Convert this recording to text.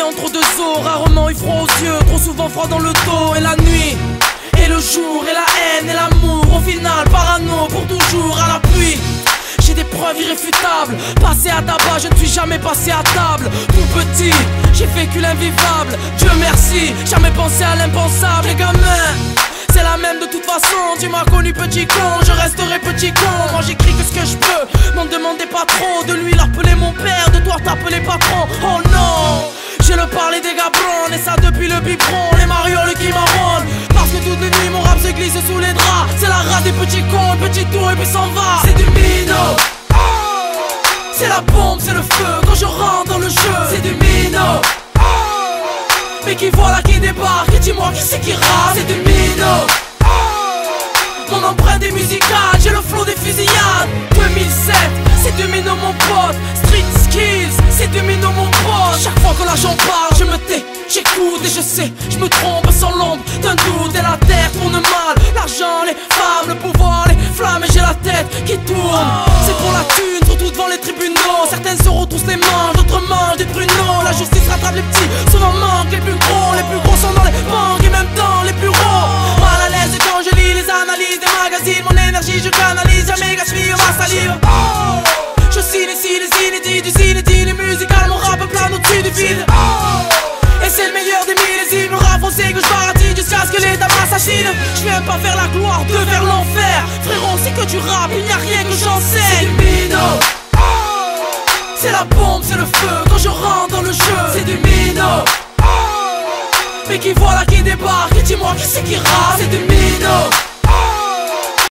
ballon, trop de zo, rarement eu froid aux yeux, trop souvent froid dans le dos. Et la nuit, et le jour, et la haine, et l'amour, au final parano pour toujours à la pluie. J'ai des preuves irréfutables, passé à tabac, je ne suis jamais passé à table. Tout petit, j'ai vécu l'invivable, Dieu merci, jamais pensé à l'impensable. Les gamins, c'est la même de toute façon, tu m'as connu petit con, je resterai petit con. Moi j'écris que ce que je peux, m'en demandez pas trop. De lui l'appeler mon père, de toi t'appeler patron. Oh non, j'ai le parler des gabrons, et ça depuis le biberon. Les marioles qui marronnent, parce que toutes les nuits mon rap se glisse sous les draps. C'est la rate des petits cons, le petit tour et puis s'en va. C'est du minot, c'est la bombe, c'est le feu quand je rentre dans le jeu. C'est du minot, mais qui voilà qui débarque, et dis-moi qui c'est qui rappe. C'est du minot, mon empreinte est musicale, j'ai le flow des fusillades. 2007, c'est du minot mon pote. Street skills, c'est du minot mon pote. Chaque fois que l'argent parle, je me tais, j'écoute et je sais, je me trompe sans l'ombre d'un doute. Et la terre tourne mal, l'argent, les femmes, le pouvoir, les flammes, et j'ai la tête qui tourne. C'est pour la thune, surtout devant les tribunaux. Certaines se retroussent les manches, d'autres mangent des pruneaux. La justice rattrape les petits, souvent manque les plus gros sont dans les banques et même dans les bureaux. Mal à l'aise quand je lis les analyses des magazines, mon énergie je canalise, jamais gaspille ma salive. Je signe ici les inédits du inédit, les musicales, mon rap plane au-dessus du vide. Et c'est le meilleur des millésimes, le rap français que je baratine jusqu'à ce que l'État m'assassine. Je viens pas faire la gloire, de vers l'enfer. Frérot, c'est que du rap, il n'y a rien que j'en sais. C'est du minot, c'est la bombe, c'est le feu quand je rentre dans le jeu. C'est du minot, mais qui voilà qui débarque, et dis-moi qui c'est qui rappe. C'est du minot,